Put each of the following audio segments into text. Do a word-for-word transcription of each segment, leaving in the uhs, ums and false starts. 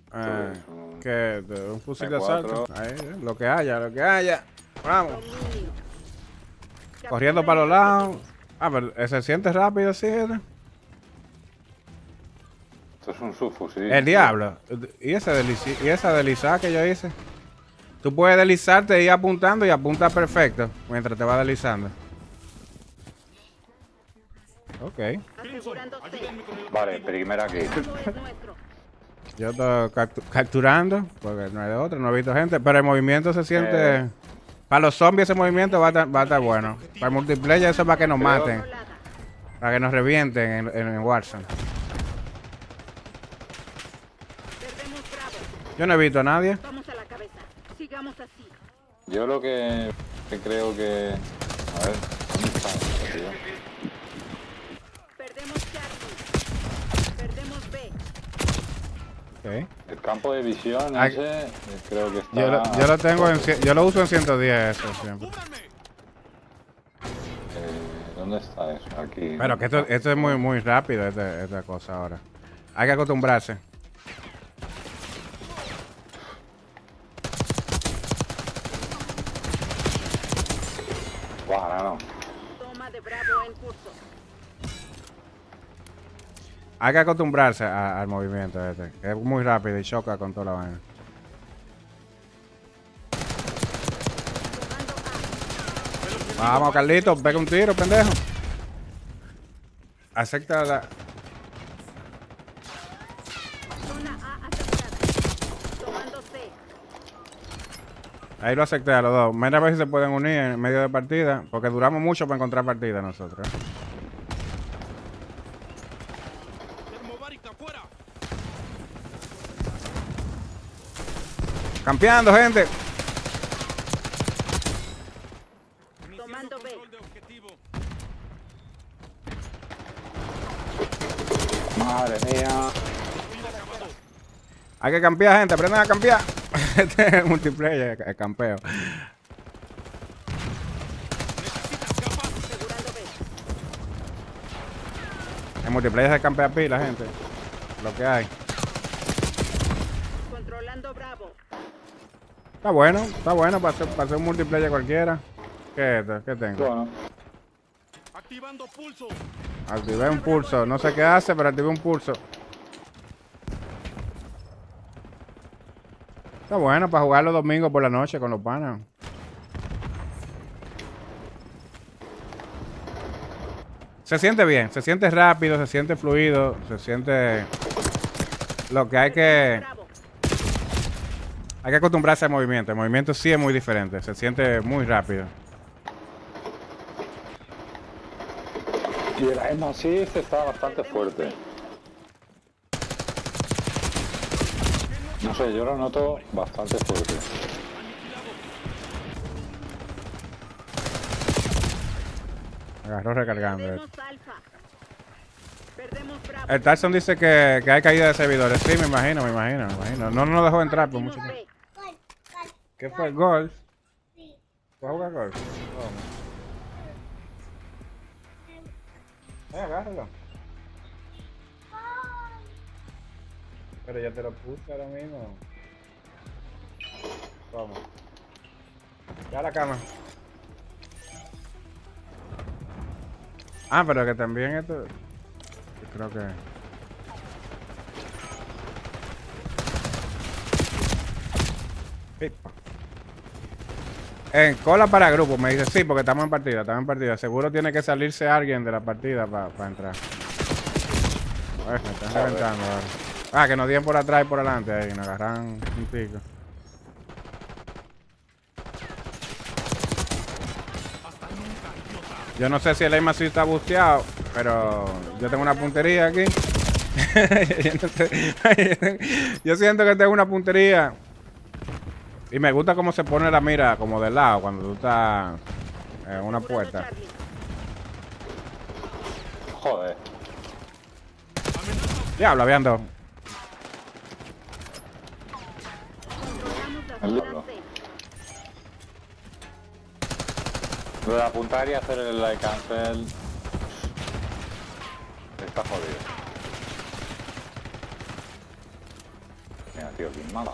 Eh, un que un fusil de C cuatro. asalto. Ahí, lo que haya, lo que haya. Vamos. Corriendo para los lados. Ah, pero eh, se siente rápido, sí. ¿eh? Esto es un subfusil. El diablo. ¿Y, ese desliz y esa deslizada que yo hice? Tú puedes deslizarte y ir apuntando y apunta perfecto mientras te va deslizando. Ok. Vale, primera aquí. Yo estoy captu capturando, porque no hay de otro, no he visto gente, pero el movimiento se siente... Eh. Para los zombies ese movimiento va a estar, va a estar bueno. Para el multiplayer eso es para que nos Creo- maten. Para que nos revienten en, en, en Warzone. Yo no he visto a nadie. Yo lo que, que creo que... A ver, ¿dónde está esto, tío? Perdemos Charlie. Perdemos B. Okay. El campo de visión Ay. ese, eh, creo que está... Yo, lo, yo lo tengo en... cien- Yo lo uso en ciento diez eso siempre. Eh, ¿Dónde está eso? Aquí. Pero que esto, esto es muy, muy rápido, esta, esta cosa ahora. Hay que acostumbrarse. Buah, ahora no. Toma de Bravo en curso. Hay que acostumbrarse a- al movimiento este. Que es muy rápido y choca con toda la vaina. Vamos, Carlitos, pega un tiro, pendejo. Acepta la... Zona A asegurada. Tomando C. Ahí lo acepté a los dos. Mira a ver si se pueden unir en medio de partida. Porque duramos mucho para encontrar partida nosotros. ¿eh? Campeando, gente. Tomando B. Madre mía. Hay que campear, gente. Aprendan a campear. Este es el multiplayer, el campeo. Asegurando B. El multiplayer se campea pila, gente. Lo que hay. Controlando Bravo. Está bueno, está bueno para hacer, para hacer un multiplayer cualquiera. ¿Qué es esto? ¿Qué tengo? Bueno, Activando pulso. Activé un pulso. No sé qué hace, pero activé un pulso. Está bueno para jugar los domingos por la noche con los panas. Se siente bien, se siente rápido, se siente fluido, se siente... Lo que hay que... Bravo. Hay que acostumbrarse al movimiento. El movimiento sí es muy diferente, se siente muy rápido. y el aim assist está bastante fuerte. No sé, yo lo noto bastante fuerte. Agarró recargando. Perdemos Alfa. Perdemos Bravo. El Tyson dice que, que hay caída de servidores. Sí, me imagino, me imagino, me imagino. No nos dejó entrar por mucho tiempo. B. ¿Qué fue? ¿Golf? ¿Vas a jugar golf? Vamos. Eh, agárralo. Pero ya te lo puse ahora mismo. Vamos. Ya a la cama. Ah, pero que también esto... Yo creo que... Pipa. En cola para grupo, me dice, sí, porque estamos en partida, estamos en partida. Seguro tiene que salirse alguien de la partida para pa entrar. A ver, me están reventando ahora. Ah, que nos dieron por atrás y por adelante ahí, nos agarran un pico. Yo no sé si el aim assist está busteado, pero yo tengo una puntería aquí. yo, no sé. Yo siento que tengo una puntería. Y me gusta cómo se pone la mira como de lado cuando tú estás en una puerta. Joder. Diablo, habían dos. El diablo. Lo de apuntar y hacer el like cancel está jodido. Mira, tío, qué mala.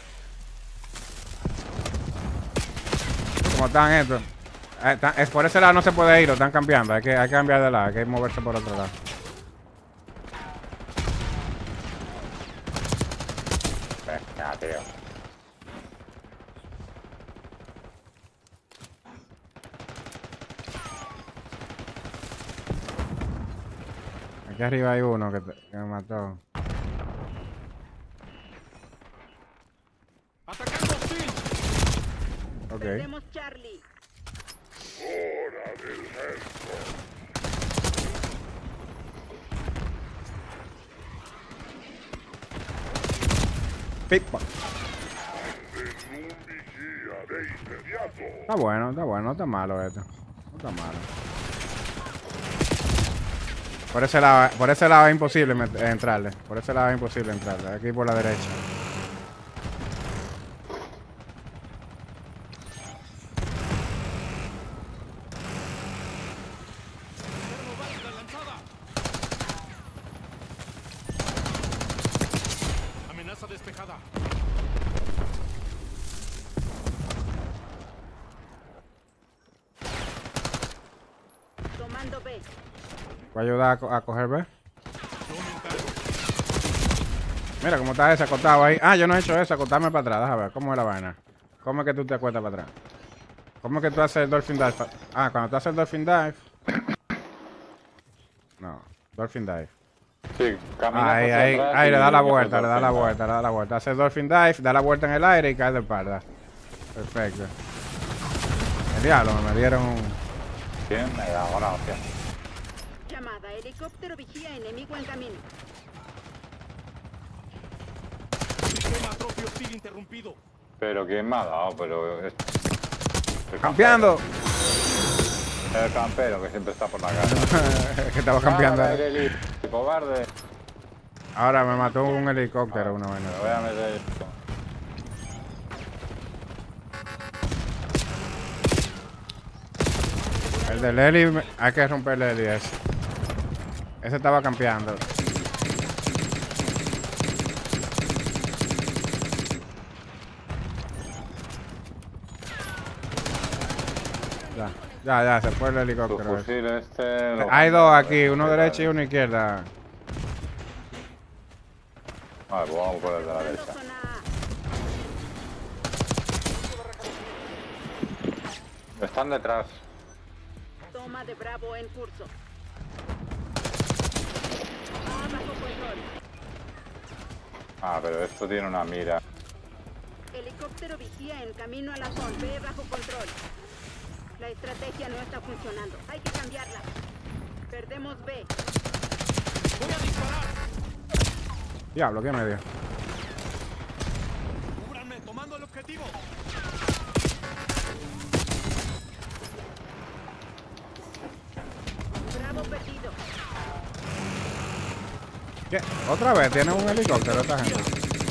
¿Cómo están estos? Eh, están- es por ese lado no se puede ir, lo están cambiando. Hay que, hay que cambiar de lado, hay que moverse por otro lado. Venga, tío. Aquí arriba hay uno que, te- que me mató. ¡Atacando hostil! Ok. Perdemos Charlie. Pipa. Está bueno, está bueno, no está malo esto. No está malo. Por ese lado, por ese lado es imposible met- entrarle. Por ese lado es imposible entrarle. Aquí por la derecha. ¡Válida lanzada! Amenaza despejada. Tomando B. Voy a ayudar a, co- a coger B. Yo me encargo. Mira cómo está ese acostado ahí. Ah, yo no he hecho eso, acostarme para atrás. Déjame ver, ¿cómo es la vaina? ¿Cómo es que tú te acuestas para atrás? ¿Cómo es que tú haces el Dolphin Dive? pa- Ah, cuando tú haces el Dolphin Dive. No, Dolphin Dive. Sí, camina Ahí, hacia ahí, atrás ahí, y le da la haces vuelta, le da la dolphin vuelta, le da la vuelta. Hace Dolphin Dive, da la vuelta en el aire y cae de espalda. Perfecto. El diablo, me dieron un... dive. ¿Quién me da ahora, hostia? Llamada. Helicóptero vigía enemigo en camino. Sistema atrofio hostil interrumpido. Pero quién me ha dado, pero... es- el ¡Campeando! campero. El campero que siempre está por la casa. Que estaba campeando. Ah, el heli- cobarde. Ahora me mató un helicóptero, una vaina. Me voy a meter... El del heli, me- hay que romperle el heli ese. Ese estaba campeando. Ya, ya, ya, se fue el Tu helicóptero. ese. fusil este... lo Hay dos cambio, aquí, uno ¿vale? derecha y uno izquierda. Vale, pues vamos por el de la Tomando derecha. zona A. Están detrás. Toma de Bravo en curso. A bajo control. Ah, pero esto tiene una mira. Helicóptero vigía en camino a la zona. B bajo control. La estrategia no está funcionando. Hay que cambiarla. Perdemos B. ¡Voy a disparar! Diablo, ¿qué me dio? ¡Cúbranme! ¡Tomando el objetivo! Bravo perdido. ¿Qué? ¿Otra vez tiene un helicóptero esta gente?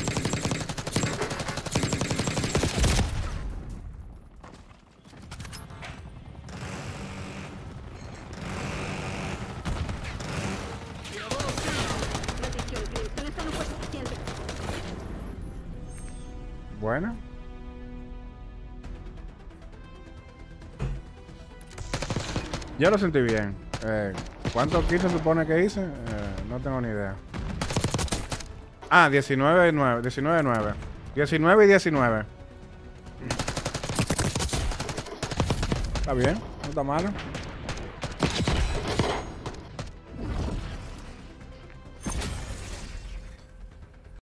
Maldición, Clinton. Esto no fue suficiente. Bueno. Yo lo sentí bien. Eh, ¿Cuántos kills se supone que hice? Eh, no tengo ni idea. Ah, diecinueve y nueve. diecinueve y nueve. diecinueve y diecinueve. Está bien, no está malo.